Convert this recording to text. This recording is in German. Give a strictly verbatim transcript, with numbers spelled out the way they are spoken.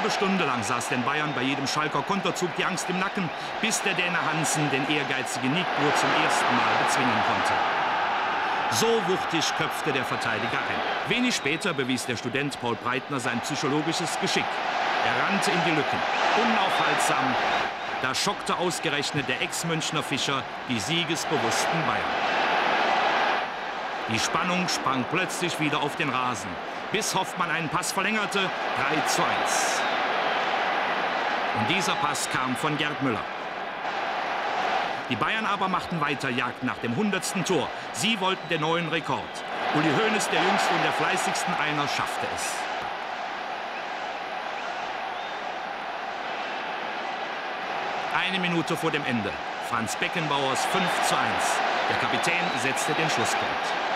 halbe Stunde lang saß den Bayern bei jedem Schalker Konterzug die Angst im Nacken, bis der Däne Hansen den ehrgeizigen Nigbur zum ersten Mal bezwingen konnte. So wuchtig köpfte der Verteidiger ein. Wenig später bewies der Student Paul Breitner sein psychologisches Geschick. Er rannte in die Lücken, unaufhaltsam. Da schockte ausgerechnet der Ex-Münchner Fischer die siegesbewussten Bayern. Die Spannung sprang plötzlich wieder auf den Rasen, bis Hoffmann einen Pass verlängerte, drei zu eins. Und dieser Pass kam von Gerd Müller. Die Bayern aber machten weiter Jagd nach dem hundertsten Tor. Sie wollten den neuen Rekord. Uli Hoeneß, der jüngste und der fleißigsten Einer, schaffte es. Eine Minute vor dem Ende. Franz Beckenbauers fünf zu eins. Der Kapitän setzte den Schlusspunkt.